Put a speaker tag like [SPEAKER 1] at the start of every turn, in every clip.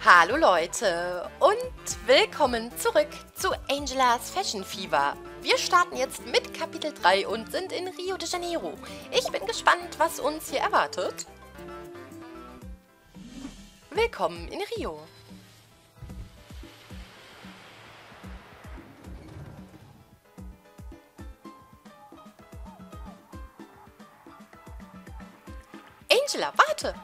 [SPEAKER 1] Hallo Leute und willkommen zurück zu Angelas Fashion Fever. Wir starten jetzt mit Kapitel 3 und sind in Rio de Janeiro. Ich bin gespannt, was uns hier erwartet. Willkommen in Rio. Angela, warte!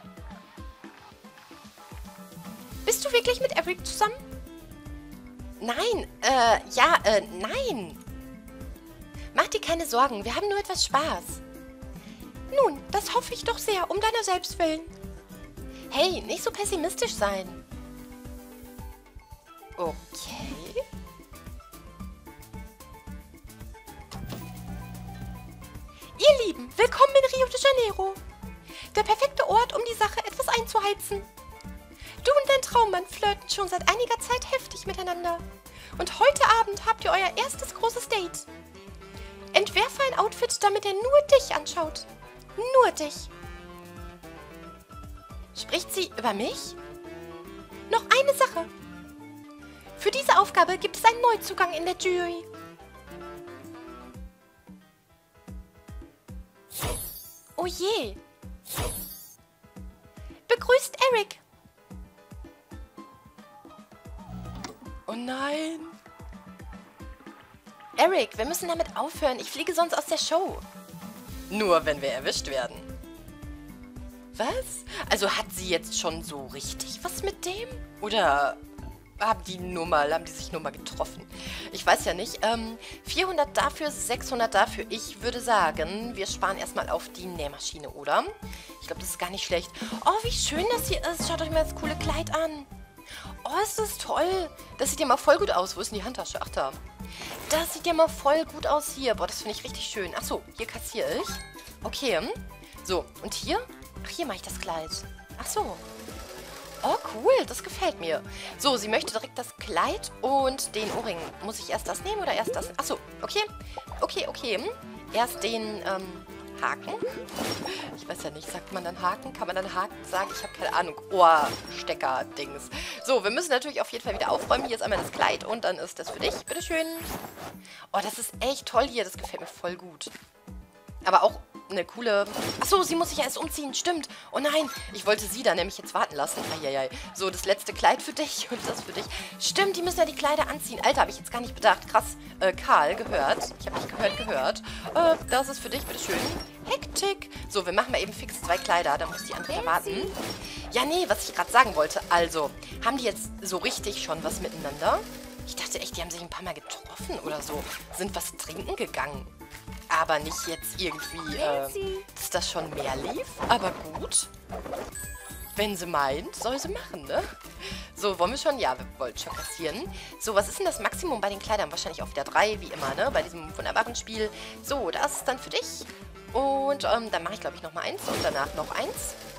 [SPEAKER 1] Bist du wirklich mit Eric zusammen? Nein, nein. Mach dir keine Sorgen, wir haben nur etwas Spaß. Nun, das hoffe ich doch sehr, um deiner selbst willen. Hey, nicht so pessimistisch sein. Okay. Ihr Lieben, willkommen in Rio de Janeiro. Der perfekte Ort, um die Sache etwas einzuheizen. Du und dein Traummann flirten schon seit einiger Zeit heftig miteinander. Und heute Abend habt ihr euer erstes großes Date. Entwerfe ein Outfit, damit er nur dich anschaut. Nur dich. Spricht sie über mich? Noch eine Sache. Für diese Aufgabe gibt es einen Neuzugang in der Jury. Oh je. Begrüßt Eric. Oh nein. Eric, wir müssen damit aufhören. Ich fliege sonst aus der Show. Nur wenn wir erwischt werden. Was? Also hat sie jetzt schon so richtig was mit dem? Oder haben die sich nur mal getroffen? Ich weiß ja nicht. 400 dafür, 600 dafür. Ich würde sagen, wir sparen erstmal auf die Nähmaschine, oder? Ich glaube, das ist gar nicht schlecht. Oh, wie schön das hier ist. Schaut euch mal das coole Kleid an. Oh, ist das toll. Das sieht ja mal voll gut aus. Wo ist denn die Handtasche? Ach, da. Das sieht ja mal voll gut aus hier. Boah, das finde ich richtig schön. Ach so, hier kassiere ich. Okay. So, und hier? Ach, hier mache ich das Kleid. Ach so. Oh, cool. Das gefällt mir. So, sie möchte direkt das Kleid und den Ohrring. Muss ich erst das nehmen oder erst das? Ach so, okay. Okay. Erst den, Haken. Ich weiß ja nicht, sagt man dann Haken? Kann man dann Haken sagen? Ich habe keine Ahnung. Ohrstecker-Dings. So, wir müssen natürlich auf jeden Fall wieder aufräumen. Hier ist einmal das Kleid und dann ist das für dich. Bitteschön. Oh, das ist echt toll hier. Das gefällt mir voll gut. Aber auch eine coole... Achso, sie muss sich ja erst umziehen. Stimmt. Oh nein, ich wollte sie da nämlich jetzt warten lassen. Eieiei. So, das letzte Kleid für dich und das für dich. Stimmt, die müssen ja die Kleider anziehen. Alter, habe ich jetzt gar nicht bedacht. Krass. Karl, gehört. Ich habe nicht gehört. Das ist für dich, bitteschön. Hektik. So, wir machen mal eben fix 2 Kleider. Da muss die andere ja warten. Ja, nee, was ich gerade sagen wollte. Also, haben die jetzt so richtig schon was miteinander? Ich dachte echt, die haben sich ein paar Mal getroffen oder so. Sind was trinken gegangen. Aber nicht jetzt irgendwie, dass das schon mehr lief. Aber gut. Wenn sie meint, soll sie machen, ne? So, wollen wir schon? Ja, wir wollten schon kassieren. So, was ist denn das Maximum bei den Kleidern? Wahrscheinlich auf der 3, wie immer, ne? Bei diesem wunderbaren Spiel. So, das ist dann für dich. Und dann mache ich, glaube ich, nochmal 1 und danach noch 1.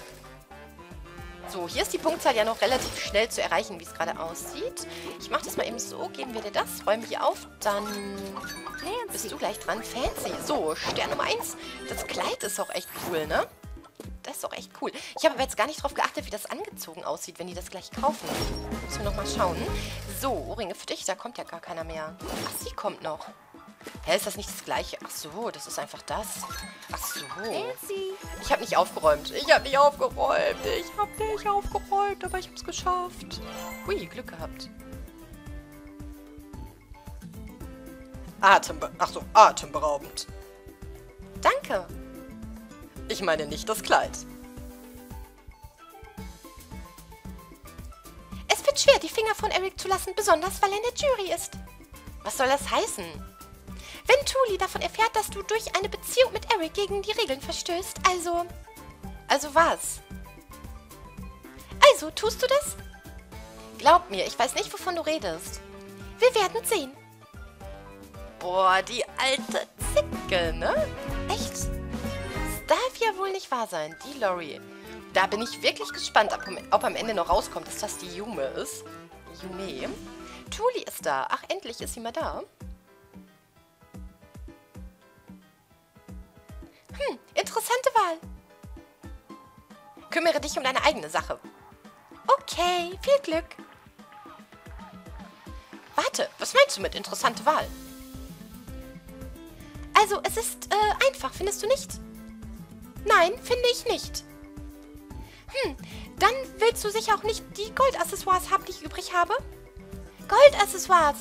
[SPEAKER 1] So, hier ist die Punktzahl ja noch relativ schnell zu erreichen, wie es gerade aussieht. Ich mache das mal eben so. Geben wir dir das. Räumen hier auf. Dann bist du gleich dran. Fancy. So, Stern Nummer 1. Das Kleid ist auch echt cool, ne? Das ist auch echt cool. Ich habe aber jetzt gar nicht drauf geachtet, wie das angezogen aussieht, wenn die das gleich kaufen. Müssen wir nochmal schauen. So, Ohrringe für dich. Da kommt ja gar keiner mehr. Ach, sie kommt noch. Hä, ist das nicht das gleiche? Ach so, das ist einfach das. Ach so. Ich habe nicht aufgeräumt. Ich habe nicht aufgeräumt, aber ich habe es geschafft. Hui, Glück gehabt. Atemberaubend. Danke. Ich meine nicht das Kleid. Es wird schwer, die Finger von Eric zu lassen, besonders weil er in der Jury ist. Was soll das heißen? Wenn Thuli davon erfährt, dass du durch eine Beziehung mit Eric gegen die Regeln verstößt, also... Also was? Also, tust du das? Glaub mir, ich weiß nicht, wovon du redest. Wir werden sehen. Boah, die alte Zicke, ne? Echt? Das darf ja wohl nicht wahr sein, die Lori. Da bin ich wirklich gespannt, ob am Ende noch rauskommt, dass das die Yume ist. Yume. Thuli ist da. Ach, endlich ist sie mal da. Interessante Wahl. Kümmere dich um deine eigene Sache. Okay, viel Glück. Warte, was meinst du mit interessante Wahl? Also, es ist einfach, findest du nicht? Nein, finde ich nicht. Dann willst du sicher auch nicht die Goldaccessoires haben, die ich übrig habe? Goldaccessoires.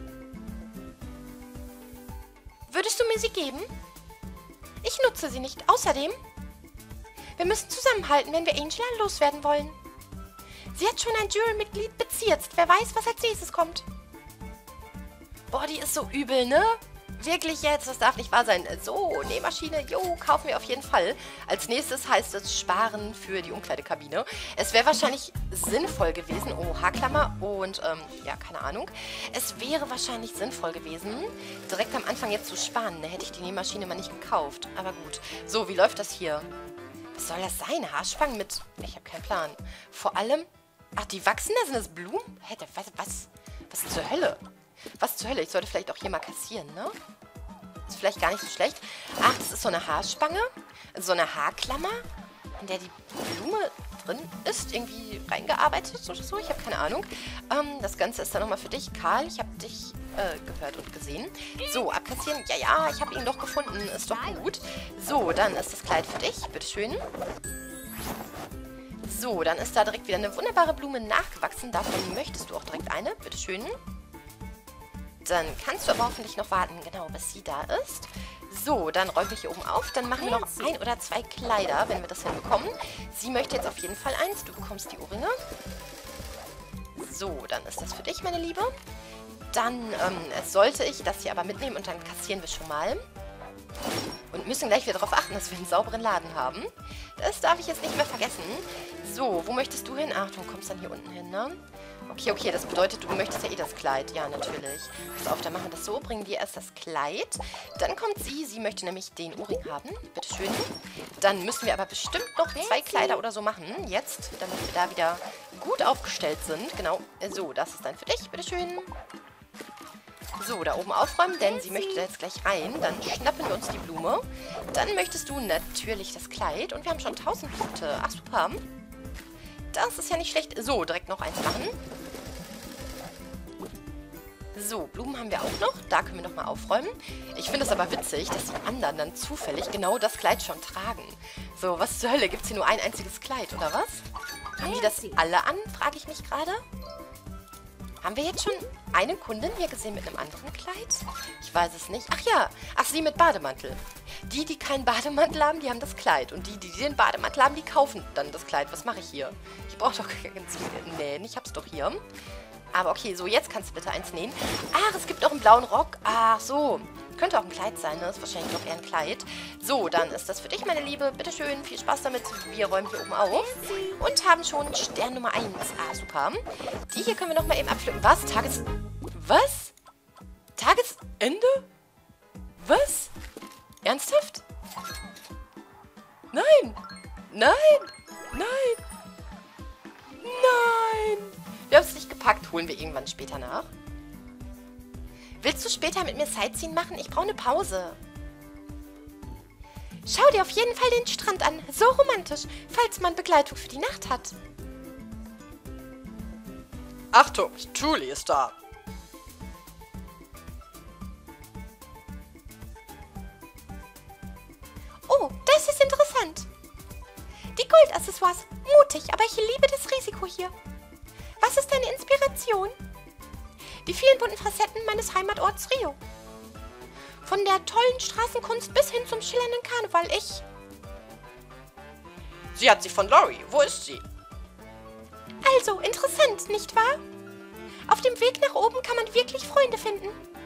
[SPEAKER 1] Würdest du mir sie geben? Ich nutze sie nicht. Außerdem, wir müssen zusammenhalten, wenn wir Angela loswerden wollen. Sie hat schon ein Jury-Mitglied bezirzt. Wer weiß, was als nächstes kommt. Boah, die ist so übel, ne? Wirklich jetzt, das darf nicht wahr sein. So, Nähmaschine, jo, kaufen wir auf jeden Fall. Als nächstes heißt es sparen für die Umkleidekabine. Es wäre wahrscheinlich sinnvoll gewesen, oh, Haarklammer und, ja, keine Ahnung. Es wäre wahrscheinlich sinnvoll gewesen, direkt am Anfang jetzt zu sparen. Da hätte ich die Nähmaschine mal nicht gekauft. Aber gut. So, wie läuft das hier? Was soll das sein? Haarspangen mit... Ich habe keinen Plan. Vor allem... Ach, die wachsen da? Sind das Blumen? Hä, was zur Hölle? Was zur Hölle? Ich sollte vielleicht auch hier mal kassieren, ne? Ist vielleicht gar nicht so schlecht. Ach, das ist so eine Haarspange. So eine Haarklammer, in der die Blume drin ist. Irgendwie reingearbeitet oder so. Ich habe keine Ahnung. Das Ganze ist dann nochmal für dich. Karl, ich habe dich gehört und gesehen. So, abkassieren. Ja, ja, ich habe ihn doch gefunden. Ist doch gut. So, dann ist das Kleid für dich. Bitteschön. So, dann ist da direkt wieder eine wunderbare Blume nachgewachsen. Davon möchtest du auch direkt eine. Bitteschön. Dann kannst du aber hoffentlich noch warten, genau, bis sie da ist. So, dann räumen wir hier oben auf. Dann machen wir noch 1 oder 2 Kleider, wenn wir das hinbekommen. Sie möchte jetzt auf jeden Fall eins. Du bekommst die Ohrringe. So, dann ist das für dich, meine Liebe. Dann sollte ich das hier aber mitnehmen und dann kassieren wir schon mal. Und müssen gleich wieder darauf achten, dass wir einen sauberen Laden haben. Das darf ich jetzt nicht mehr vergessen. So, wo möchtest du hin? Ach, du kommst dann hier unten hin, ne? Okay, okay, das bedeutet, du möchtest ja eh das Kleid. Ja, natürlich. Pass auf, dann machen wir das so. Bringen wir erst das Kleid. Dann kommt sie. Sie möchte nämlich den Ohrring haben. Bitteschön. Dann müssen wir aber bestimmt noch 2 Kleider oder so machen. Jetzt, damit wir da wieder gut aufgestellt sind. Genau. So, das ist dann für dich. Bitteschön. So, da oben aufräumen, denn sie möchte da jetzt gleich rein. Dann schnappen wir uns die Blume. Dann möchtest du natürlich das Kleid. Und wir haben schon 1000 Punkte. Ach, super. Das ist ja nicht schlecht. So, direkt noch eins machen. So, Blumen haben wir auch noch. Da können wir nochmal aufräumen. Ich finde es aber witzig, dass die anderen dann zufällig genau das Kleid schon tragen. So, was zur Hölle? Gibt es hier nur ein einziges Kleid, oder was? Haben die das alle an, frage ich mich gerade. Haben wir jetzt schon eine Kundin hier gesehen mit einem anderen Kleid? Ich weiß es nicht. Ach ja, ach, sie mit Bademantel. Die, die keinen Bademantel haben, die haben das Kleid. Und die, die den Bademantel haben, die kaufen dann das Kleid. Was mache ich hier? Ich brauche doch ganz viel nähen. Ich hab's doch hier. Aber okay, so, jetzt kannst du bitte eins nähen. Ach, es gibt auch einen blauen Rock. Ach so, könnte auch ein Kleid sein, ne? Ist wahrscheinlich doch eher ein Kleid. So, dann ist das für dich, meine Liebe. Bitteschön, viel Spaß damit. Wir räumen hier oben auf. Und haben schon Stern Nummer 1. Ah, super. Die hier können wir nochmal eben abpflücken. Was? Was? Tagesende? Was? Ernsthaft? Nein! Nein! Nein! Nein! Wir haben es nicht gepackt. Holen wir irgendwann später nach. Willst du später mit mir Sightseeing machen? Ich brauche eine Pause. Schau dir auf jeden Fall den Strand an. So romantisch, falls man Begleitung für die Nacht hat. Achtung, Julie ist da. Oh, das ist interessant. Die Goldaccessoires. Mutig, aber ich liebe das Risiko hier. Was ist deine Inspiration? Die vielen bunten Facetten meines Heimatorts Rio. Von der tollen Straßenkunst bis hin zum schillernden Karneval. Sie hat sie von Lori. Wo ist sie? Also, interessant, nicht wahr? Auf dem Weg nach oben kann man wirklich Freunde finden.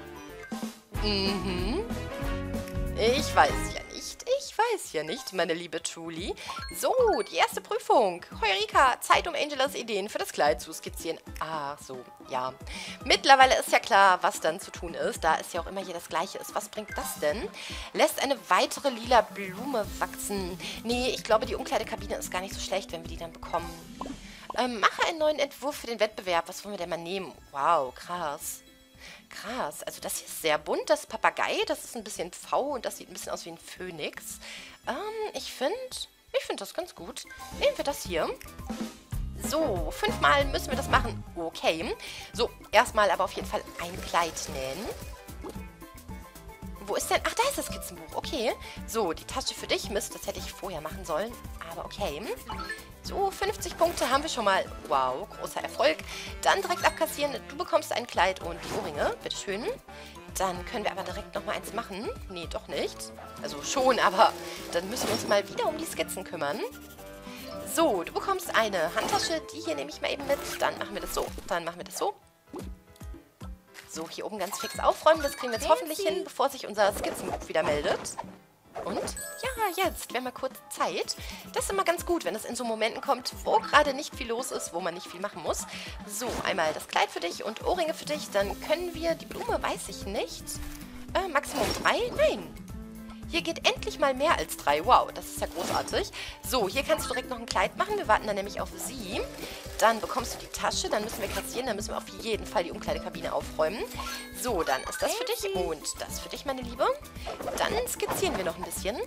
[SPEAKER 1] Mhm. Ich weiß ja nicht. Ich weiß ja nicht, meine liebe Julie. So, die erste Prüfung. Heureka, Zeit, um Angelas Ideen für das Kleid zu skizzieren. Ach so, ja. Mittlerweile ist ja klar, was dann zu tun ist, da es ja auch immer hier das Gleiche ist. Was bringt das denn? Lässt eine weitere lila Blume wachsen. Nee, ich glaube, die Umkleidekabine ist gar nicht so schlecht, wenn wir die dann bekommen. Mache einen neuen Entwurf für den Wettbewerb. Was wollen wir denn mal nehmen? Wow, krass. Krass, also das hier ist sehr bunt, das Papagei, das ist ein bisschen V und das sieht ein bisschen aus wie ein Phönix. Ich finde das ganz gut. Nehmen wir das hier. So, 5-mal müssen wir das machen. Okay. So, erstmal aber auf jeden Fall ein Kleid nähen. Wo ist denn... Ach, da ist das Skizzenbuch. Okay. So, die Tasche für dich. Mist, das hätte ich vorher machen sollen. Aber okay. So, 50 Punkte haben wir schon mal. Wow, großer Erfolg. Dann direkt abkassieren. Du bekommst ein Kleid und die Ohrringe. Bitteschön. Dann können wir aber direkt nochmal eins machen. Nee, doch nicht. Also schon, aber dann müssen wir uns mal wieder um die Skizzen kümmern. So, du bekommst eine Handtasche. Die hier nehme ich mal eben mit. Dann machen wir das so. Dann machen wir das so. So, hier oben ganz fix aufräumen. Das kriegen wir jetzt hoffentlich hin, bevor sich unser Skizzenbuch wieder meldet. Und ja, jetzt, wir haben mal kurz Zeit. Das ist immer ganz gut, wenn es in so Momenten kommt, wo gerade nicht viel los ist, wo man nicht viel machen muss. So, einmal das Kleid für dich und Ohrringe für dich. Dann können wir, die Blume weiß ich nicht. Maximum 3? Nein. Hier geht endlich mal mehr als 3. Wow, das ist ja großartig. So, hier kannst du direkt noch ein Kleid machen. Wir warten dann nämlich auf sie. Dann bekommst du die Tasche. Dann müssen wir kassieren. Dann müssen wir auf jeden Fall die Umkleidekabine aufräumen. So, dann ist das für dich und das für dich, meine Liebe. Dann skizzieren wir noch ein bisschen.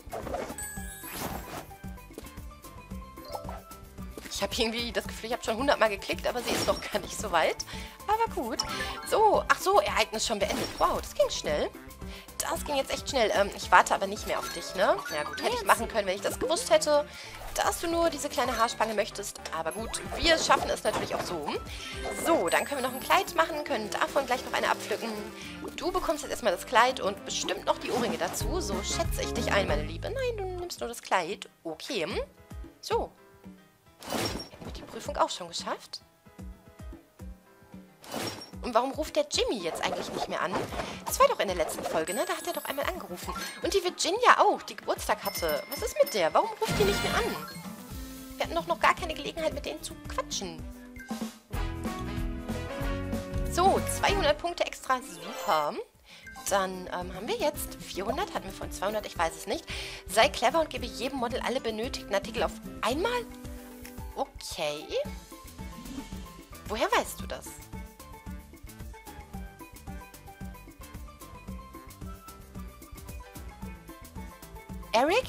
[SPEAKER 1] Ich habe irgendwie das Gefühl, ich habe schon 100-mal geklickt, aber sie ist noch gar nicht so weit. Aber gut. So, ach so, Ereignis schon beendet. Wow, das ging schnell. Das ging jetzt echt schnell. Ich warte aber nicht mehr auf dich, ne? Ja gut, hätte ich machen können, wenn ich das gewusst hätte, dass du nur diese kleine Haarspange möchtest. Aber gut, wir schaffen es natürlich auch so. So, dann können wir noch ein Kleid machen, können davon gleich noch eine abpflücken. Du bekommst jetzt erstmal das Kleid und bestimmt noch die Ohrringe dazu. So schätze ich dich ein, meine Liebe. Nein, du nimmst nur das Kleid. Okay. So. Hätten wir die Prüfung auch schon geschafft? Und warum ruft der Jimmy jetzt eigentlich nicht mehr an? Das war doch in der letzten Folge, ne? Da hat er doch einmal angerufen. Und die Virginia auch, die Geburtstag hatte. Was ist mit der? Warum ruft die nicht mehr an? Wir hatten doch noch gar keine Gelegenheit, mit denen zu quatschen. So, 200 Punkte extra. Super. Dann haben wir jetzt 400. Hatten wir von 200? Ich weiß es nicht. Sei clever und gebe jedem Model alle benötigten Artikel auf einmal? Okay. Woher weißt du das? Eric?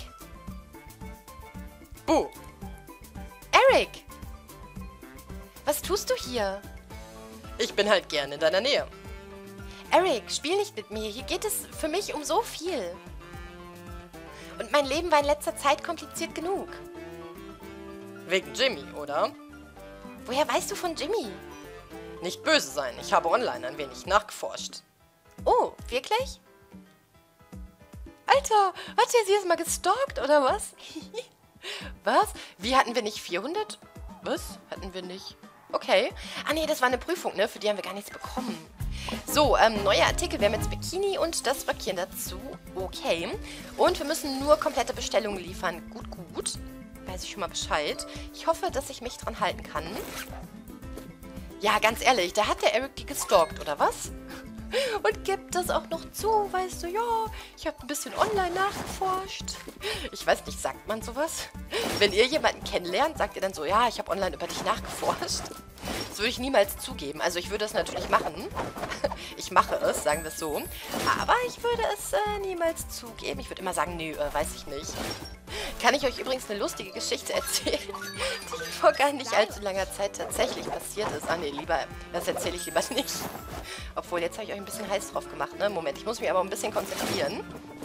[SPEAKER 1] Oh. Eric! Was tust du hier? Ich bin halt gerne in deiner Nähe. Eric, spiel nicht mit mir. Hier geht es für mich um so viel. Und mein Leben war in letzter Zeit kompliziert genug. Wegen Jimmy, oder? Woher weißt du von Jimmy? Nicht böse sein. Ich habe online ein wenig nachgeforscht. Oh, wirklich? Alter, hat sie jetzt mal gestalkt, oder was? Was? Wie, hatten wir nicht 400? Was? Hatten wir nicht? Okay. Ah, nee, das war eine Prüfung, ne? Für die haben wir gar nichts bekommen. So, neue Artikel. Wir haben jetzt Bikini und das Röckchen dazu. Okay. Und wir müssen nur komplette Bestellungen liefern. Gut, gut. Weiß ich schon mal Bescheid. Ich hoffe, dass ich mich dran halten kann. Ja, ganz ehrlich, da hat der Eric die gestalkt, oder was? Und gibt das auch noch zu, weißt du, ja, ich habe ein bisschen online nachgeforscht. Ich weiß nicht, sagt man sowas? Wenn ihr jemanden kennenlernt, sagt ihr dann so, ja, ich habe online über dich nachgeforscht. Das würde ich niemals zugeben. Also ich würde es natürlich machen. Ich mache es, sagen wir es so. Aber ich würde es niemals zugeben. Ich würde immer sagen, nö, weiß ich nicht. Kann ich euch übrigens eine lustige Geschichte erzählen, die vor gar nicht allzu langer Zeit tatsächlich passiert ist. Ah nee, lieber, das erzähle ich lieber nicht. Obwohl, jetzt habe ich euch ein bisschen heiß drauf gemacht, ne? Moment, ich muss mich aber ein bisschen konzentrieren.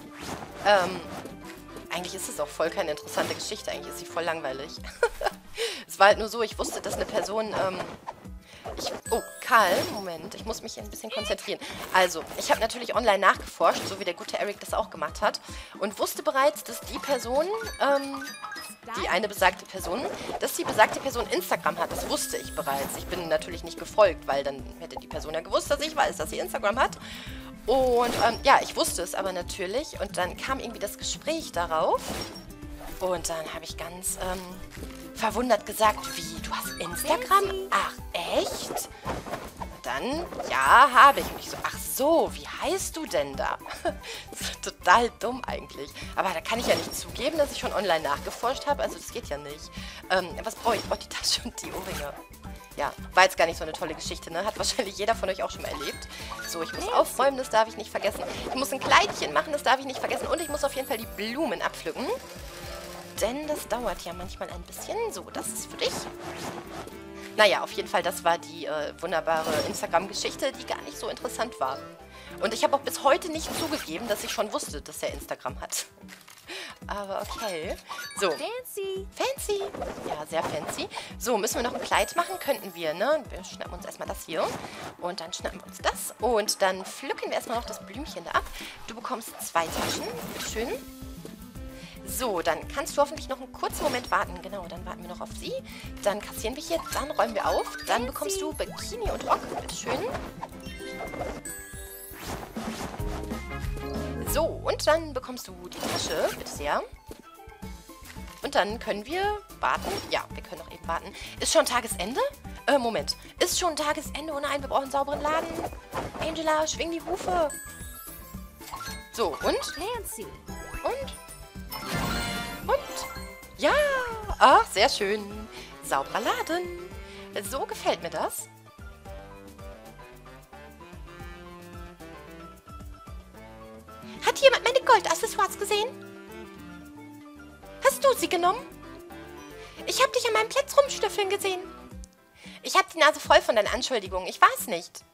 [SPEAKER 1] Eigentlich ist es auch voll keine interessante Geschichte. Eigentlich ist sie voll langweilig. Es war halt nur so, ich wusste, dass eine Person, oh, Karl, Moment, ich muss mich ein bisschen konzentrieren. Also, ich habe natürlich online nachgeforscht, so wie der gute Eric das auch gemacht hat. Und wusste bereits, dass die Person, die eine besagte Person, dass die besagte Person Instagram hat. Das wusste ich bereits. Ich bin natürlich nicht gefolgt, weil dann hätte die Person ja gewusst, dass ich weiß, dass sie Instagram hat. Und, ja, ich wusste es aber natürlich. Und dann kam irgendwie das Gespräch darauf. Und dann habe ich ganz, verwundert gesagt, wie, du hast Instagram? Ach, echt? Und dann, ja, habe ich. Und ich so, ach so, wie heißt du denn da? Total dumm eigentlich. Aber da kann ich ja nicht zugeben, dass ich schon online nachgeforscht habe. Also das geht ja nicht. Was brauche ich? Ich brauche die Tasche und die Ohrringe. Ja, war jetzt gar nicht so eine tolle Geschichte, ne? Hat wahrscheinlich jeder von euch auch schon mal erlebt. So, ich muss aufräumen, das darf ich nicht vergessen. Ich muss ein Kleidchen machen, das darf ich nicht vergessen. Und ich muss auf jeden Fall die Blumen abpflücken. Denn das dauert ja manchmal ein bisschen. So, das ist für dich. Naja, auf jeden Fall, das war die wunderbare Instagram-Geschichte, die gar nicht so interessant war. Und ich habe auch bis heute nicht zugegeben, dass ich schon wusste, dass er Instagram hat. Aber okay. So.
[SPEAKER 2] Fancy.
[SPEAKER 1] Fancy. Ja, sehr fancy. So, müssen wir noch ein Kleid machen? Könnten wir, ne? Wir schnappen uns erstmal das hier. Und dann schnappen wir uns das. Und dann pflücken wir erstmal noch das Blümchen da ab. Du bekommst 2 Taschen. Bitteschön. So, dann kannst du hoffentlich noch einen kurzen Moment warten. Genau, dann warten wir noch auf sie. Dann kassieren wir hier. Dann räumen wir auf. Dann bekommst du Bikini und Rock. Bitteschön. So, und dann bekommst du die Tasche, bitte sehr. Und dann können wir warten. Ja, wir können noch eben warten. Ist schon Tagesende? Moment. Ist schon Tagesende? Oh nein, wir brauchen einen sauberen Laden. Angela, schwing die Hufe. So, und?
[SPEAKER 2] Fancy.
[SPEAKER 1] Und? Ja, ach, sehr schön. Sauberer Laden. So gefällt mir das. Hat jemand meine Goldaccessoires gesehen? Hast du sie genommen? Ich habe dich an meinem Platz rumschnüffeln gesehen. Ich habe die Nase voll von deinen Anschuldigungen. Ich weiß nicht.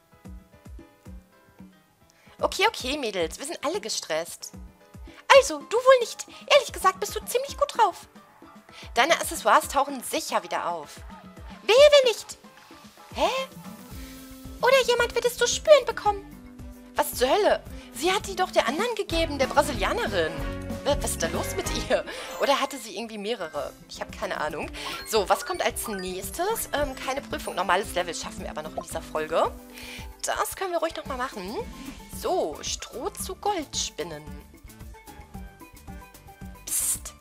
[SPEAKER 1] Okay, okay, Mädels. Wir sind alle gestresst. Also, du wohl nicht. Ehrlich gesagt bist du ziemlich gut drauf. Deine Accessoires tauchen sicher wieder auf. Wehe, will nicht. Hä? Oder jemand wird es zu spüren bekommen. Was zur Hölle? Sie hat die doch der anderen gegeben, der Brasilianerin. Was ist da los mit ihr? Oder hatte sie irgendwie mehrere? Ich habe keine Ahnung. So, was kommt als nächstes? Keine Prüfung. Normales Level schaffen wir aber noch in dieser Folge. Das können wir ruhig nochmal machen. So, Stroh zu Gold spinnen. Psst.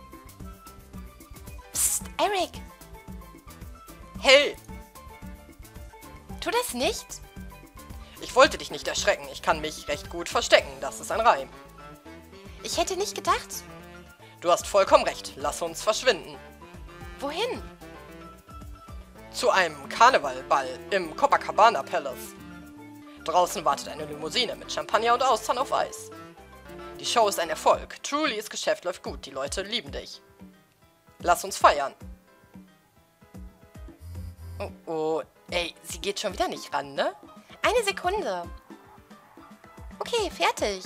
[SPEAKER 1] Psst, Eric. Hey. Tu das nicht. Ich wollte dich nicht erschrecken. Ich kann mich recht gut verstecken. Das ist ein Reim. Ich hätte nicht gedacht. Du hast vollkommen recht. Lass uns verschwinden. Wohin? Zu einem Karnevalball im Copacabana Palace. Draußen wartet eine Limousine mit Champagner und Austern auf Eis. Die Show ist ein Erfolg. Trulys Geschäft läuft gut. Die Leute lieben dich. Lass uns feiern. Oh, oh. Ey, sie geht schon wieder nicht ran, ne? Eine Sekunde. Okay, fertig.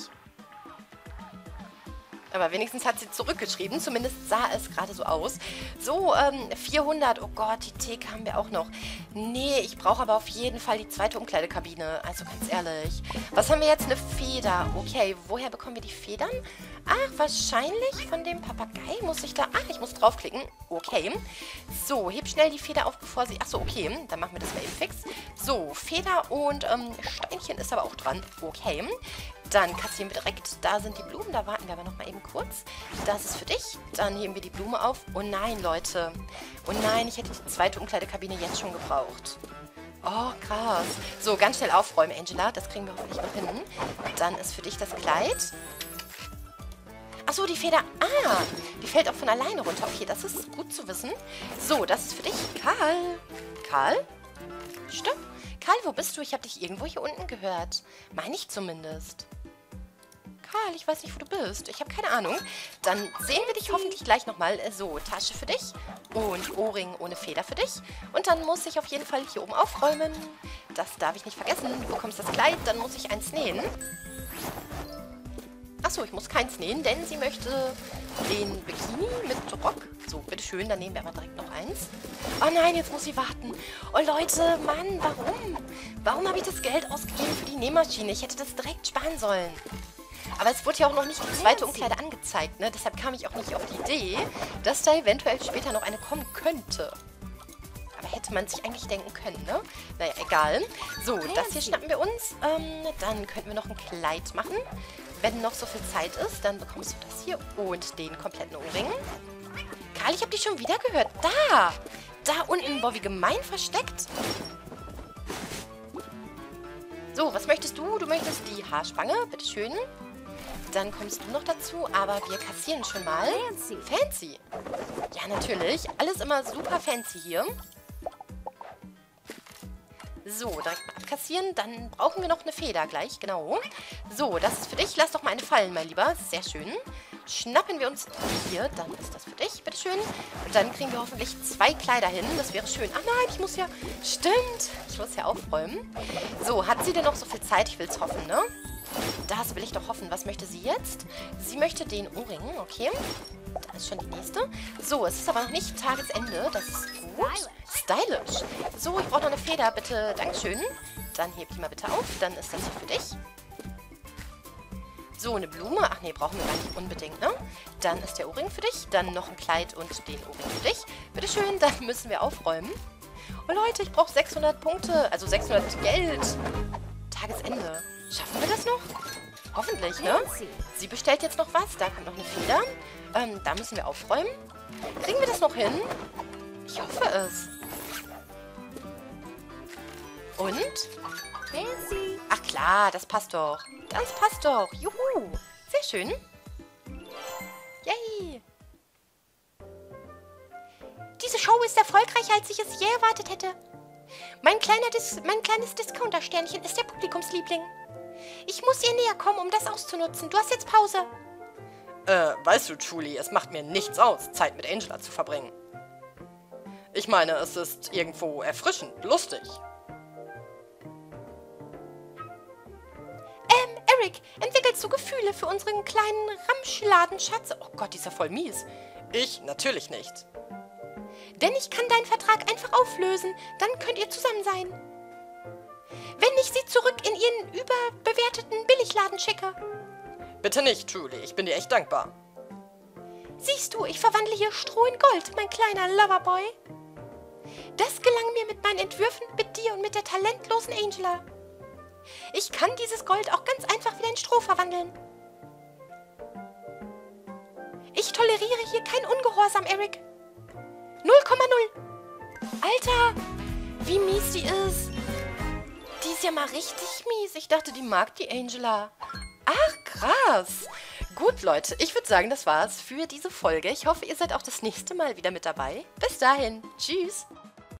[SPEAKER 1] Aber wenigstens hat sie zurückgeschrieben. Zumindest sah es gerade so aus. So, 400. Oh Gott, die Theke haben wir auch noch. Nee, ich brauche aber auf jeden Fall die zweite Umkleidekabine. Also ganz ehrlich. Was haben wir jetzt? Eine Feder. Okay, woher bekommen wir die Federn? Ach, wahrscheinlich von dem Papagei muss ich da... Ach, ich muss draufklicken. Okay. So, heb schnell die Feder auf, bevor sie... Achso, okay. Dann machen wir das mal eben fix. So, Feder und Steinchen ist aber auch dran. Okay. Dann kassieren wir direkt. Da sind die Blumen. Da warten wir aber noch mal eben kurz. Das ist für dich. Dann heben wir die Blume auf. Oh nein, Leute. Oh nein, ich hätte die zweite Umkleidekabine jetzt schon gebraucht. Oh, krass. So, ganz schnell aufräumen, Angela. Das kriegen wir hoffentlich noch hin. Dann ist für dich das Kleid. Achso, die Feder. Ah, die fällt auch von alleine runter. Okay, das ist gut zu wissen. So, das ist für dich. Karl. Karl? Stopp. Karl, wo bist du? Ich habe dich irgendwo hier unten gehört. Meine ich zumindest. Karl, ich weiß nicht, wo du bist. Ich habe keine Ahnung. Dann sehen wir dich hoffentlich gleich nochmal. So, Tasche für dich und Ohrring ohne Feder für dich. Und dann muss ich auf jeden Fall hier oben aufräumen. Das darf ich nicht vergessen. Du bekommst das Kleid, dann muss ich eins nähen. Achso, ich muss keins nähen, denn sie möchte den Bikini mit Rock. So, bitteschön, dann nehmen wir aber direkt noch eins. Oh nein, jetzt muss sie warten. Oh Leute, Mann, warum? Warum habe ich das Geld ausgegeben für die Nähmaschine? Ich hätte das direkt sparen sollen. Aber es wurde ja auch noch nicht die zweite Umkleide angezeigt, ne? Deshalb kam ich auch nicht auf die Idee, dass da eventuell später noch eine kommen könnte. Aber hätte man sich eigentlich denken können, ne? Naja, egal. So, das hier schnappen wir uns. Dann könnten wir noch ein Kleid machen. Wenn noch so viel Zeit ist, dann bekommst du das hier und den kompletten Ohrring. Karl, ich habe dich schon wieder gehört. Da! Da unten, boah, wie gemein versteckt. So, was möchtest du? Du möchtest die Haarspange, bitteschön. Dann kommst du noch dazu, aber wir kassieren schon mal.
[SPEAKER 2] Fancy.
[SPEAKER 1] Fancy. Ja, natürlich. Alles immer super fancy hier. So, direkt mal abkassieren. Dann brauchen wir noch eine Feder gleich, genau. So, das ist für dich. Lass doch mal eine fallen, mein Lieber. Sehr schön. schnappen wir uns hier. Dann ist das für dich, bitteschön. Und dann kriegen wir hoffentlich 2 Kleider hin. Das wäre schön. Ah nein, ich muss ja... Stimmt, ich muss ja aufräumen. So, hat sie denn noch so viel Zeit? Ich will es hoffen, ne? Das will ich doch hoffen. Was möchte sie jetzt? Sie möchte den Ohrring, okay. Da ist schon die nächste. So, es ist aber noch nicht Tagesende. Das ist gut. Stylisch. So, ich brauche noch eine Feder, bitte. Dankeschön. Dann heb die mal bitte auf. Dann ist das hier für dich. So, eine Blume. Ach nee, brauchen wir gar nicht unbedingt, ne? Dann ist der Ohrring für dich. Dann noch ein Kleid und den Ohrring für dich. Bitteschön, dann müssen wir aufräumen. Oh Leute, ich brauche 600 Punkte. Also 600 Geld. Tagesende. Schaffen wir das noch? Hoffentlich, ne? Sie bestellt jetzt noch was. Da kommt noch eine Feder. Da müssen wir aufräumen. Kriegen wir das noch hin? Ich hoffe es. Und? Ach klar, das passt doch. Das passt doch. Juhu. Sehr schön. Yay. Diese Show ist erfolgreicher, als ich es je erwartet hätte. Mein kleines Discounter-Sternchen ist der Publikumsliebling. Ich muss ihr näher kommen, um das auszunutzen. Du hast jetzt Pause.
[SPEAKER 2] Weißt du, Julie, es macht mir nichts aus, Zeit mit Angela zu verbringen. Ich meine, es ist irgendwo erfrischend, lustig.
[SPEAKER 1] Eric, entwickelst du Gefühle für unseren kleinen Ramschladenschatz? Oh Gott, die ist ja voll mies.
[SPEAKER 2] Ich natürlich nicht.
[SPEAKER 1] Denn ich kann deinen Vertrag einfach auflösen. Dann könnt ihr zusammen sein. Wenn ich sie zurück in ihren überbewerteten Billigladen schicke.
[SPEAKER 2] Bitte nicht, Julie. Ich bin dir echt dankbar.
[SPEAKER 1] Siehst du, ich verwandle hier Stroh in Gold, mein kleiner Loverboy. Das gelang mir mit meinen Entwürfen, mit dir und mit der talentlosen Angela. Ich kann dieses Gold auch ganz einfach wieder in Stroh verwandeln. Ich toleriere hier kein Ungehorsam, Eric. 0,0. Alter, wie mies die ist. Die ist ja mal richtig mies. Ich dachte, die mag die Angela. Ach, krass. Gut, Leute, ich würde sagen, das war's für diese Folge. Ich hoffe, ihr seid auch das nächste Mal wieder mit dabei. Bis dahin. Tschüss.